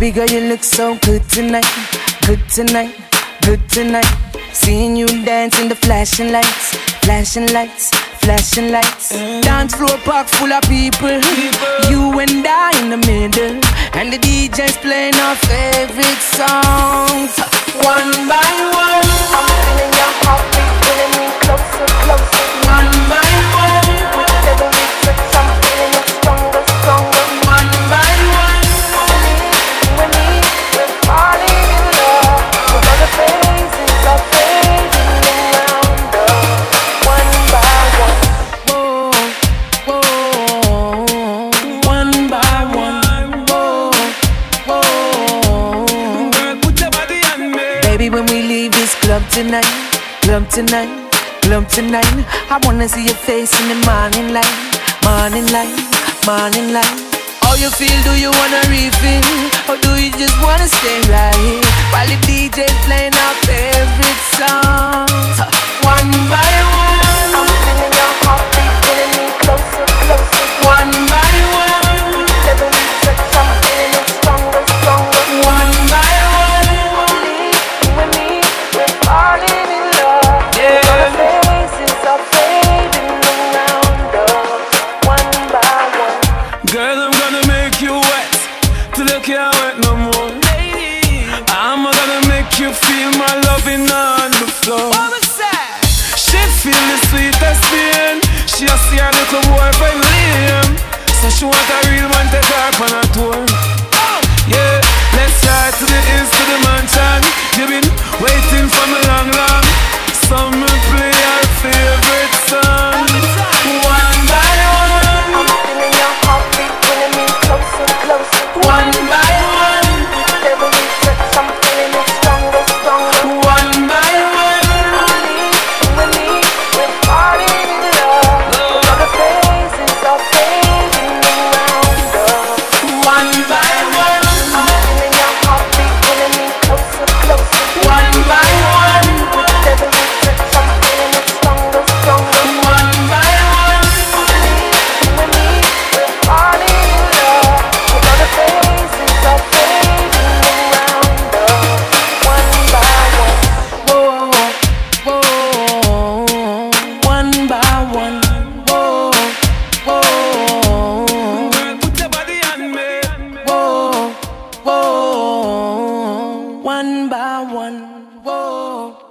Baby girl, you look so good tonight, good tonight, good tonight. Seeing you dance in the flashing lights, flashing lights, flashing lights. Dance floor packed full of people, you and I in the middle, and the DJ's playing our favorite songs. One by one, I'm feeling your heartbeat, pulling me closer, closer. One by one, with every touch I'm feeling it stronger, stronger. One by one, you and me, we're falling in love. With all the faces are fading around us. One by one, whoa, whoa. One by one, whoa, whoa. Girl, put your body on me. Baby, when we leave this club tonight, club tonight, club tonight, I wanna see your face in the morning light, morning light, morning light. How you feel? Do you wanna refill? Or do you just wanna stay right here while the DJ's playing our favorite songs? One by one, I'm feeling your heartbeat, pulling me closer, closer. One by one, every touch I'm feeling it stronger, stronger. One by one, you and me, we're falling in love. Yeah. All the faces are fading around us. One by one. Girl, I'm gonna make you wet till you can't wet no more. I'm gonna make you feel my loving on the floor. She feel the sweetest pain. She a see her little boyfriend Liam, so she want a real man take her on a tour. Yeah, let's ride to the hills, to the mansion. You've been waiting for me long, long. Summer play our favorite song. One by one, I'm feeling your heartbeat, pulling me closer, closer. one by one, Every touch I'm feeling it stronger, stronger. one by one. You and me, we're falling in love. All the faces are fading around us. One by one, I'm feeling your heartbeat, pulling me closer, closer. one by one, Every touch I'm feeling it stronger, stronger. one by one, You and me, we're falling in love. All the faces are fading around us. One by one, whoa, whoa. One by one, whoa, whoa. girl, put your body on me. Whoa, whoa. One by one, whoa.